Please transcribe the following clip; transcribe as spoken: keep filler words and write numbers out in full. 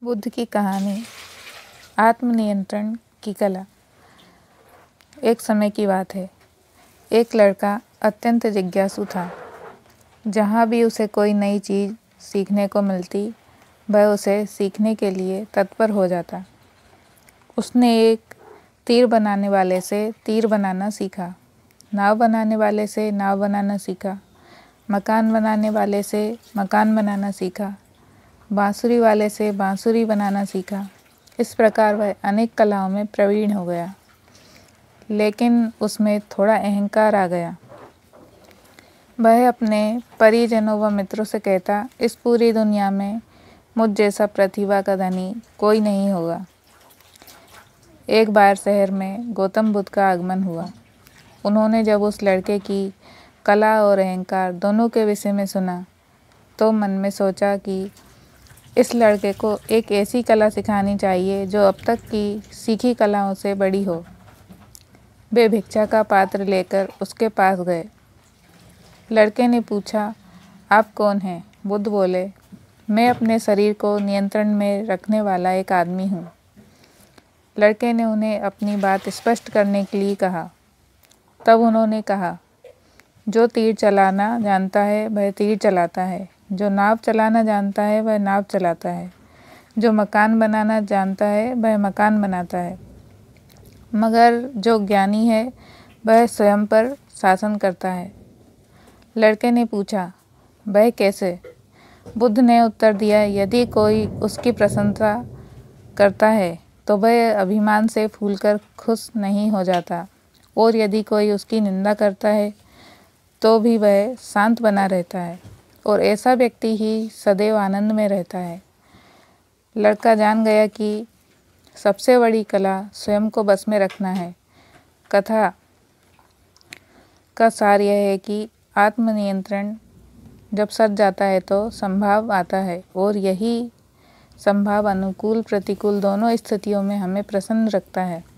बुद्ध की कहानी आत्मनियंत्रण की कला। एक समय की बात है। एक लड़का अत्यंत जिज्ञासु था। जहाँ भी उसे कोई नई चीज़ सीखने को मिलती वह उसे सीखने के लिए तत्पर हो जाता। उसने एक तीर बनाने वाले से तीर बनाना सीखा, नाव बनाने वाले से नाव बनाना सीखा, मकान बनाने वाले से मकान बनाना सीखा, बांसुरी वाले से बांसुरी बनाना सीखा। इस प्रकार वह अनेक कलाओं में प्रवीण हो गया, लेकिन उसमें थोड़ा अहंकार आ गया। वह अपने परिजनों व मित्रों से कहता, इस पूरी दुनिया में मुझ जैसा प्रतिभा का धनी कोई नहीं होगा। एक बार शहर में गौतम बुद्ध का आगमन हुआ। उन्होंने जब उस लड़के की कला और अहंकार दोनों के विषय में सुना तो मन में सोचा कि इस लड़के को एक ऐसी कला सिखानी चाहिए जो अब तक की सीखी कलाओं से बड़ी हो। वे भिक्षा का पात्र लेकर उसके पास गए। लड़के ने पूछा, आप कौन हैं? बुद्ध बोले, मैं अपने शरीर को नियंत्रण में रखने वाला एक आदमी हूँ। लड़के ने उन्हें अपनी बात स्पष्ट करने के लिए कहा। तब उन्होंने कहा, जो तीर चलाना जानता है वह तीर चलाता है, जो नाव चलाना जानता है वह नाव चलाता है, जो मकान बनाना जानता है वह मकान बनाता है, मगर जो ज्ञानी है वह स्वयं पर शासन करता है। लड़के ने पूछा, वह कैसे? बुद्ध ने उत्तर दिया, यदि कोई उसकी प्रशंसा करता है तो वह अभिमान से फूलकर खुश नहीं हो जाता, और यदि कोई उसकी निंदा करता है तो भी वह शांत बना रहता है, और ऐसा व्यक्ति ही सदैव आनंद में रहता है। लड़का जान गया कि सबसे बड़ी कला स्वयं को बस में रखना है। कथा का सार यह है कि आत्मनियंत्रण जब सज जाता है तो संभाव आता है, और यही संभाव अनुकूल प्रतिकूल दोनों स्थितियों में हमें प्रसन्न रखता है।